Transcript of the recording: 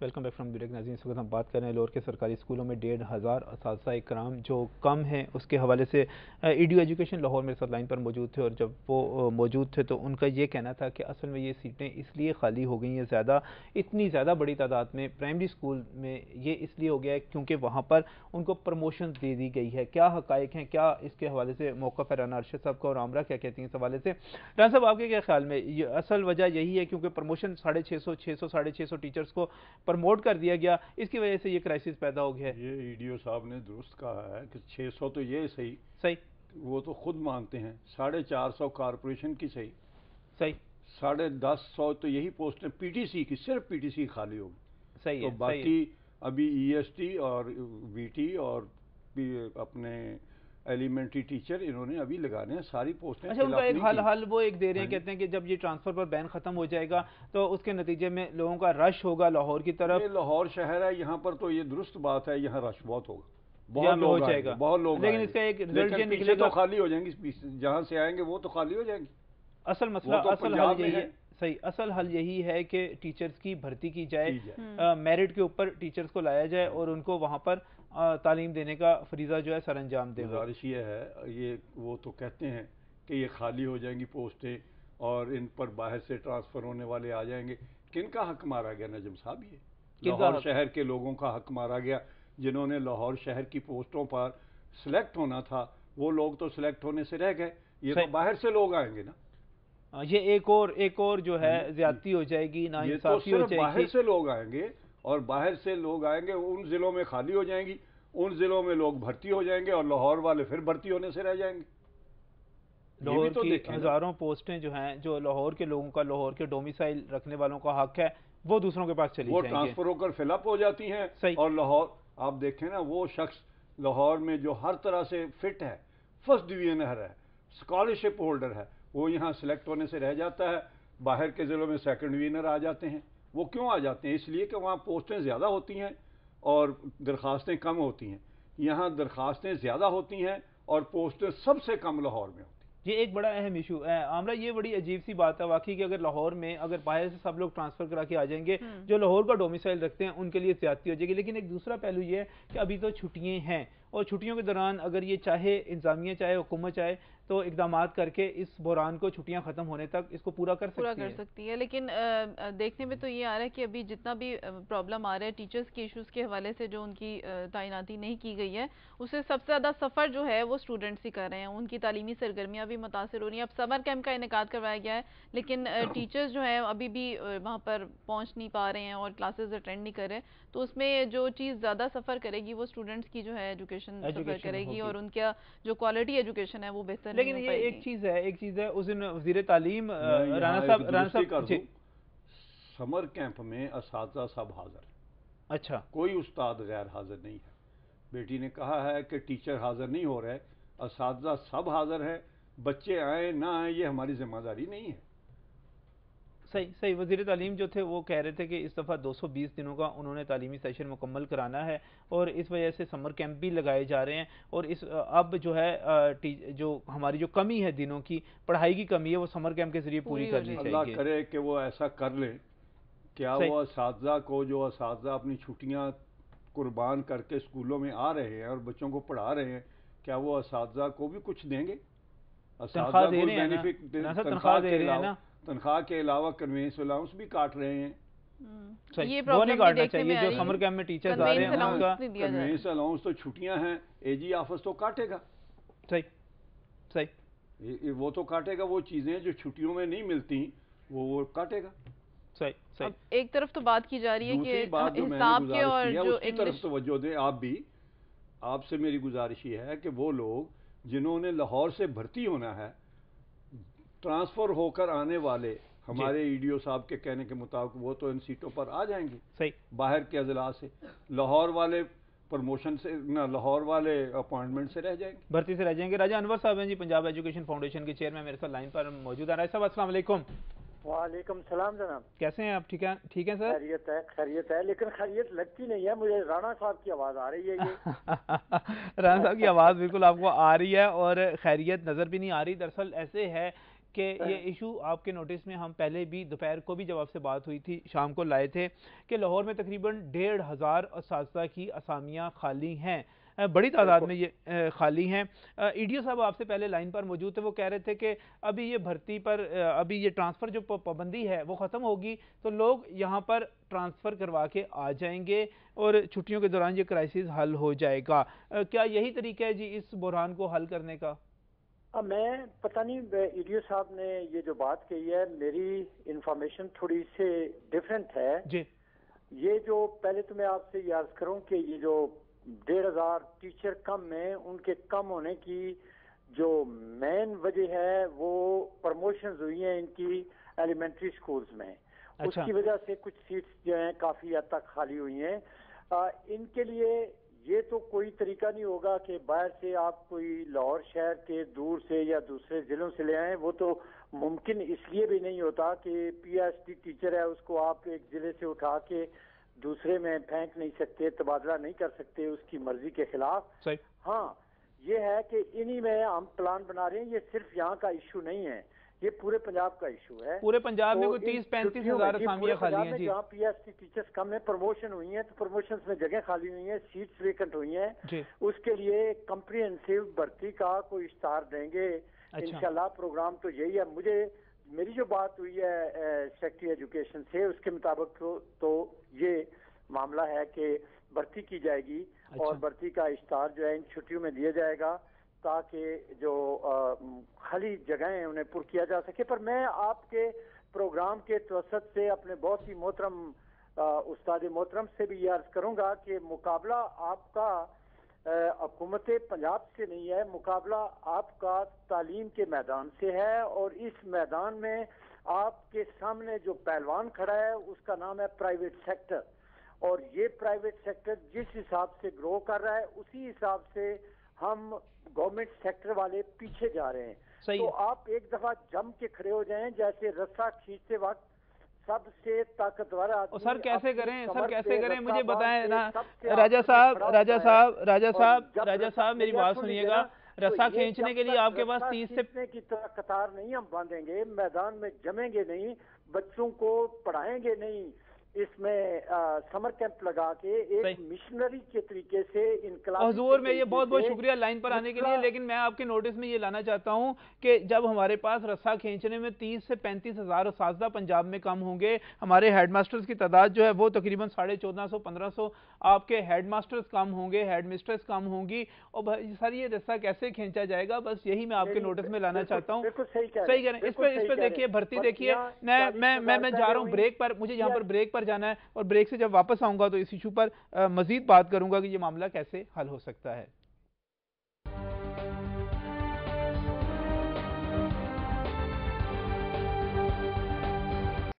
Welcome back from break ناظرین. اس وقت ہم بات کر رہے ہیں لاہور کے سرکاری اسکولوں میں 1,500 اساتذہ کرام جو کم ہیں اس کے حوالے سے. ایڈیو ایجوکیشن لاہور میرے ساتھ لائن پر موجود تھے اور جب وہ موجود تھے تو ان کا یہ کہنا تھا کہ اصل میں یہ سیٹیں اس لیے خالی ہو گئی ہیں زیادہ اتنی زیادہ بڑی تعداد میں پرائمری اسکول میں یہ اس لیے ہو گیا ہے کیونکہ وہاں پر ان کو پروموشن دے دی گئی ہے. کیا حقائق ہیں, کیا اس کے حوالے سے موقف ہے رانا ارشد صاحب کا اور عامرہ کیا کہتی ہیں اس حوالے سے؟ رانا صاحب آپ کے کیا خیال میں اصل وجہ یہی ہے کیونکہ پروموشن 650 ٹیچرز کو پروموٹ کر دیا گیا, اس کی وجہ سے یہ کرائسس پیدا ہو گیا ہے؟ یہ ایڈیو صاحب نے درست کہا ہے کہ 600 تو یہ صحیح وہ تو خود مانتے ہیں, 450 کارپوریشن کی صحیح 150 تو یہی پوسٹیں پی ٹی سی کی, صرف پی ٹی سی خالی ہوگی. تو باقی ابھی ای ایس ٹی اور وی ٹی اور اپنے ایلیمنٹری ٹیچر انہوں نے ابھی لگانے ہیں ساری پوسٹیں. اچھا, ان کا ایک حل وہ ایک دے رہے ہیں, کہتے ہیں کہ جب یہ ٹرانسفر پر بین ختم ہو جائے گا تو اس کے نتیجے میں لوگوں کا رش ہوگا لاہور کی طرف. یہ لاہور شہر ہے, یہاں پر تو یہ درست بات ہے, یہاں رش بہت ہوگا, بہت لوگ ہو جائے گا, بہت لوگ, لیکن اس کا ایک رزلٹ یہ نکلے گا تو خالی ہو جائیں گی, جہاں سے آئیں گے وہ تو خالی ہو جائیں گی. اصل مسئلہ اصل حل یہی ہے, صحیح, اصل حل یہی ہے کہ ٹیچرز کی بھرتی کی جائے, میرٹ کے اوپر ٹیچرز کو لایا جائے اور ان کو وہاں پر تعلیم دینے کا فریضہ جو ہے سر انجام دے. گزارش یہ ہے, یہ وہ تو کہتے ہیں کہ یہ خالی ہو جائیں گی پوسٹیں اور ان پر باہر سے ٹرانسفر ہونے والے آ جائیں گے. کن کا حق مارا گیا نجم صاحب؟ یہ لاہور شہر کے لوگوں کا حق مارا گیا جنہوں نے لاہور شہر کی پوسٹوں پر سلیکٹ ہونا تھا. وہ لوگ تو سلیکٹ ہونے سے رہ گئے, یہ تو باہر سے لوگ آئیں گے نا. یہ ایک اور جو ہے زیادتی ہو جائے گی, ناانصافی ہو جائے گی. باہر سے لوگ آئیں گے اور باہر سے لوگ آئیں گے, ان ضلعوں میں خالی ہو جائیں گی, ان ضلعوں میں لوگ بھرتی ہو جائیں گے اور لاہور والے پھر بھرتی ہونے سے رہ جائیں گے. لاہور کی ہزاروں پوسٹیں جو ہیں جو لاہور کے لوگوں کا, لاہور کے ڈومیسائل رکھنے والوں کا حق ہے, وہ دوسروں کے پاس چلی جائیں گے, وہ ٹرانسفر ہو کر فل اپ ہو جاتی ہیں. اور لاہور آپ دیکھیں نا, وہ شخص لاہور میں جو ہر طرح سے فٹ ہے, فرسٹ ڈویژنر ہے, اسکالرشپ ہولڈر ہے, وہ یہاں سلیکٹ ہونے سے رہ جاتا ہے. باہر کے ضلعوں میں سیکنڈ ڈویژنر آ جاتے ہیں. وہ کیوں آ جاتے ہیں؟ اس لیے کہ وہاں پوسٹیں زیادہ ہوتی ہیں اور درخواستیں کم ہوتی ہیں. یہاں درخواستیں زیادہ ہوتی ہیں اور پوسٹیں سب سے کم لاہور میں ہوتی ہیں. یہ ایک بڑا اہم ایشو ہے عامرہ, یہ بڑی عجیب سی بات ہے واقعی کہ اگر لاہور میں اگر باہر سے سب لوگ ٹرانسفر کرا کے آ جائیں گے, جو لاہور کا ڈومیسائل رکھتے ہیں ان کے لیے زیادتی ہو جائے گی. لیکن ایک دوسرا پہلو یہ ہے کہ ابھی تو چھٹیاں ہیں اور چھٹیوں کے دوران اگر یہ چاہے انتظامیہ چاہے حکومت چاہے تو اقدامات کر کے اس بحران کو چھٹیاں ختم ہونے تک اس کو پورا کر سکتی ہے. لیکن دیکھنے میں تو یہ آ رہا ہے کہ ابھی جتنا بھی پرابلم آ رہا ہے ٹیچرز کے ایشوز کے حوالے سے, جو ان کی تعیناتی نہیں کی گئی ہے, اسے سب سے زیادہ سفر جو ہے وہ اسٹوڈنٹس ہی کر رہے ہیں. ان کی تعلیمی سرگرمیاں بھی متاثر ہو رہی ہیں. اب سمر کیمپ کا انعقاد کروایا گیا ہے لیکن ٹیچرز جو ہیں ابھی بھی وہاں پر پہنچ نہیں پا رہے ہیں اور کلاسز اٹینڈ نہیں کر رہے, تو اس میں جو چیز زیادہ سفر کرے گی وہ اسٹوڈنٹس کی جو ہے ایجوکیشن سفر کرے گی اور ان کا جو کوالٹی ایجوکیشن ہے وہ بہتر نہیں ہو پائے گی. لیکن یہ ایک چیز ہے اس دن وزیر تعلیم رانا صاحب سمر کیمپ میں اساتذہ سب حاضر. اچھا, کوئی استاد غیر حاضر نہیں ہے. بیٹی نے کہا ہے کہ ٹیچر حاضر نہیں ہو رہے, اساتذہ سب حاضر ہیں. بچے آئیں نہ آئیں یہ ہماری ذمہ داری نہیں ہے. صحیح. وزیر تعلیم جو تھے وہ کہہ رہے تھے کہ اس دفعہ 220 دنوں کا انہوں نے تعلیمی سیشن مکمل کرانا ہے اور اس وجہ سے سمر کیمپ بھی لگائے جا رہے ہیں. اور اس اب جو ہے جو ہماری جو کمی ہے دنوں کی پڑھائی کی کمی ہے وہ سمر کیمپ کے ذریعے پوری کرنی چاہیے. اللہ کرے کہ وہ ایسا کر لیں. کیا وہ اساتذہ کو, جو اساتذہ اپنی چھٹیاں قربان کر کے اسکولوں میں آ رہے ہیں اور بچوں کو پڑھا رہے ہیں, کیا وہ اساتذہ کو بھی کچھ دیں گے؟ تنخواہ دے رہے ہیں نا, تنخواہ کے علاوہ کنوینس الاؤنس بھی کاٹ رہے ہیں. وہ نہیں کاٹنا چاہیے. جو سمر کیمپ میں ٹیچرز آ رہے ہیں ان کا کنوینس الاؤنس تو چھٹیاں ہیں, اے جی آفس تو کاٹے گا. صحیح, وہ تو کاٹے گا. وہ چیزیں جو چھٹیوں میں نہیں ملتی وہ کاٹے گا. صحیح. ایک طرف تو بات کی جا رہی ہے کہ حساب کے اور جو اس کی طرف توجہ دیں. آپ بھی, آپ سے میری گزارش یہ ہے کہ وہ لوگ جنہوں نے لاہور سے بھرتی ہونا ہے, ٹرانسفر ہو کر آنے والے, ہمارے ایڈیو صاحب کے کہنے کے مطابق وہ تو ان سیٹوں پر آ جائیں گے. صحیح. باہر کے اضلاع سے لاہور والے پروموشن سے نہ, لاہور والے اپوائنٹمنٹ سے رہ جائیں گے, بھرتی سے رہ جائیں گے. راجہ انور صاحب ہیں جی, پنجاب ایجوکیشن فاؤنڈیشن کے چیئرمین, میرے ساتھ لائن پر موجود ہیں. راجہ صاحب السلام علیکم. وعلیکم السلام جناب, کیسے ہیں آپ؟ ٹھیک ہیں سر؟ خیریت ہے لیکن خیریت لگتی نہیں ہے مجھے. رانا صاحب کی آواز آ رہی ہے رانا صاحب کی آواز بالکل آپ کو آ رہی ہے اور خیریت نظر بھی نہیں آ رہی. دراصل ایسے ہے کہ یہ ایشو آپ کے نوٹس میں ہم پہلے بھی دوپہر کو بھی جب آپ سے بات ہوئی تھی شام کو لائے تھے کہ لاہور میں تقریباً 1,500 اساتذہ کی اسامیاں خالی ہیں، بڑی تعداد میں یہ خالی ہیں۔ ای ڈی او صاحب آپ سے پہلے لائن پر موجود تھے، وہ کہہ رہے تھے کہ ابھی یہ بھرتی پر ابھی یہ ٹرانسفر جو پابندی ہے وہ ختم ہوگی تو لوگ یہاں پر ٹرانسفر کروا کے آ جائیں گے اور چھٹیوں کے دوران یہ کرائسس حل ہو جائے گا۔ کیا یہی طریقہ ہے جی اس بحران کو حل کرنے کا؟ میں پتہ نہیں ای ڈی او صاحب نے یہ جو بات کہی ہے میری انفارمیشن تھوڑی سے ڈیفرنٹ ہے جی۔ یہ جو پہلے تو میں آپ سے یہ عرض کروں کہ یہ جو 1,500 ٹیچر کم ہیں، ان کے کم ہونے کی جو مین وجہ ہے وہ پروموشنز ہوئی ہیں ان کی ایلیمنٹری سکولز میں، اس کی وجہ سے کچھ سیٹس جو ہیں کافی حد تک خالی ہوئی ہیں۔ ان کے لیے یہ تو کوئی طریقہ نہیں ہوگا کہ باہر سے آپ کوئی لاہور شہر کے دور سے یا دوسرے ضلعوں سے لے آئیں، وہ تو ممکن اس لیے بھی نہیں ہوتا کہ پی ایچ ڈی ٹیچر ہے اس کو آپ ایک ضلع سے اٹھا کے دوسرے میں پھینک نہیں سکتے، تبادلہ نہیں کر سکتے اس کی مرضی کے خلاف۔ ہاں یہ ہے کہ انہی میں ہم پلان بنا رہے ہیں، یہ صرف یہاں کا ایشو نہیں ہے، یہ پورے پنجاب کا ایشو ہے۔ پورے پنجاب میں کوئی 30-35 ہزار اسامیاں خالی ہیں جی، جہاں پی ایچ ڈی ٹیچرز کم ہیں، پروموشن ہوئی ہیں تو پروموشنز میں جگہ خالی ہوئی ہیں، سیٹس ویکنٹ ہوئی ہیں جی۔ اس کے لیے کمپریہنسو بھرتی کا کوئی اشتہار دیں گے انشاءاللہ۔ پروگرام تو یہی ہے۔ میری جو بات ہوئی ہے سیکریٹری ایجوکیشن سے، اس کے مطابق تو یہ معاملہ ہے کہ بھرتی کی جائے گی اور بھرتی کا اشتہار جو ہے ان چھٹیوں میں دیا جائے گا تاکہ جو خالی جگہیں ہیں انہیں پر کیا جا سکے۔ پر میں آپ کے پروگرام کے توسط سے اپنے بہت ہی محترم استاد محترم سے بھی یہ عرض کروں گا کہ مقابلہ آپ کا حکومت پنجاب سے نہیں ہے، مقابلہ آپ کا تعلیم کے میدان سے ہے، اور اس میدان میں آپ کے سامنے جو پہلوان کھڑا ہے اس کا نام ہے پرائیویٹ سیکٹر، اور یہ پرائیویٹ سیکٹر جس حساب سے گرو کر رہا ہے اسی حساب سے ہم گورنمنٹ سیکٹر والے پیچھے جا رہے ہیں۔ تو آپ ایک دفعہ جم کے کھڑے ہو جائیں، جیسے رسہ کھینچتے وقت سب سے طاقتور آدمی۔ سر کیسے کریں مجھے بتائیں نا راجہ صاحب میری بات سنیے گا، رسہ کھینچنے کے لیے آپ کے پاس 30 سے کی قطار نہیں ہم باندھیں گے، میدان میں جمیں گے نہیں، بچوں کو پڑھائیں گے نہیں، اس میں سمر کیمپ لگا کے ایک مشنری کے طریقے سے انقلاب۔ حضور میں یہ بہت بہت شکریہ لائن پر آنے کے لیے، لیکن میں آپ کے نوٹس میں یہ لانا چاہتا ہوں کہ جب ہمارے پاس رسہ کھینچنے میں 30 سے 35 ہزار اساتذہ پنجاب میں کم ہوں گے، ہمارے ہیڈ ماسٹرز کی تعداد جو ہے وہ تقریباً 1450-1500، آپ کے ہیڈ ماسٹرز کم ہوں گے، ہیڈ مسٹرز کم ہوں گی، اور سر یہ رسہ کیسے کھینچا جائے گا؟ بس یہی میں آپ کے نوٹس میں لانا چاہتا ہوں۔ صحیح کہہ رہے ہیں، اس پہ دیکھیے بھرتی دیکھیے، میں جا رہا ہوں بریک پر، مجھے یہاں پر بریک پر جانا ہے، اور بریک سے جب واپس آؤں گا تو اس ایشو پر مزید بات کروں گا کہ یہ معاملہ کیسے حل ہو سکتا ہے۔